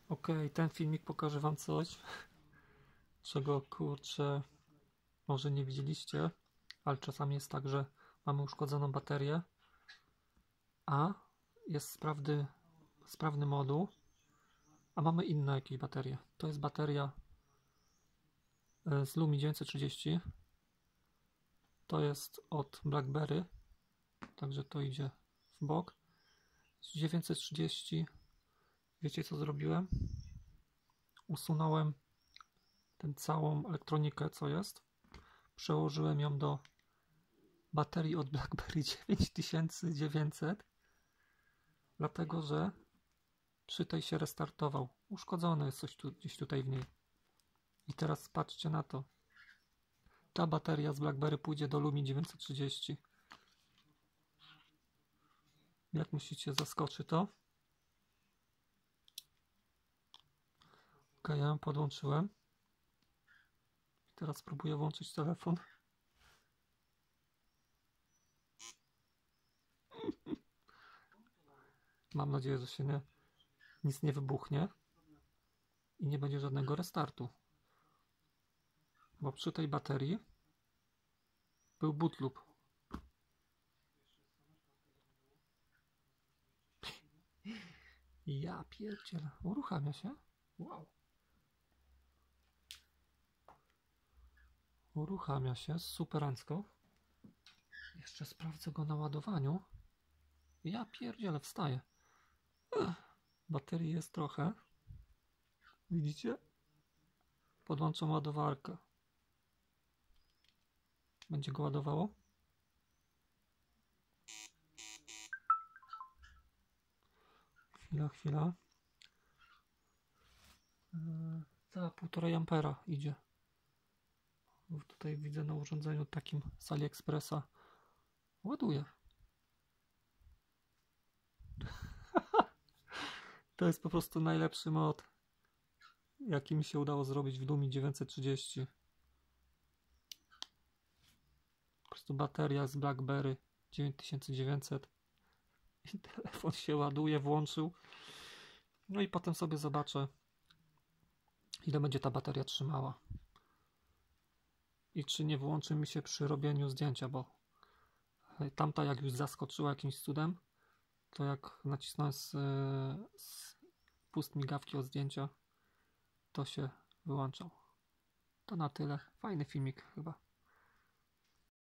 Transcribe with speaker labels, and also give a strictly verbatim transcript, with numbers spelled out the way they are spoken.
Speaker 1: Ok, ten filmik pokaże wam coś, czego kurczę może nie widzieliście, ale czasami jest tak, że mamy uszkodzoną baterię, a jest sprawny, sprawny moduł, a mamy inne jakieś baterie. To jest bateria z Lumi dziewięćset trzydzieści, to jest od BlackBerry, także to idzie w bok. Z dziewięćset trzydzieści, wiecie co zrobiłem? Usunąłem tę całą elektronikę, co jest, przełożyłem ją do baterii od BlackBerry dziewięć tysięcy dziewięćset, dlatego że przy tej się restartował. Uszkodzone jest coś tu, gdzieś tutaj w niej. I teraz patrzcie na to. Ta bateria z BlackBerry pójdzie do Lumi dziewięćset trzydzieści. Jak myślicie, zaskoczy to? Ok, ja ją podłączyłem. I teraz spróbuję włączyć telefon. Mam nadzieję, że się nie, nic nie wybuchnie i nie będzie żadnego restartu. Bo przy tej baterii był boot loop. Ja pierdzielę. Uruchamia się? Wow. Uruchamia się superancko. Jeszcze sprawdzę go na ładowaniu. Ja pierdzielę, wstaje. Ech, baterii jest trochę. Widzicie? Podłączam ładowarkę. Będzie go ładowało? Chwila, chwila. Yy, cała półtorej ampera idzie. Tutaj widzę na urządzeniu takim z AliExpressa. Ładuje. To jest po prostu najlepszy mod, jaki mi się udało zrobić w Lumii dziewięćset trzydzieści. Po prostu bateria z BlackBerry dziewięć tysięcy dziewięćset i telefon się ładuje, włączył. No i potem sobie zobaczę, ile będzie ta bateria trzymała i czy nie włączy mi się przy robieniu zdjęcia, bo tamta jak już zaskoczyła jakimś cudem, to jak nacisnąłem z, z pust migawki od zdjęcia, to się wyłączał. To na tyle. Fajny filmik chyba.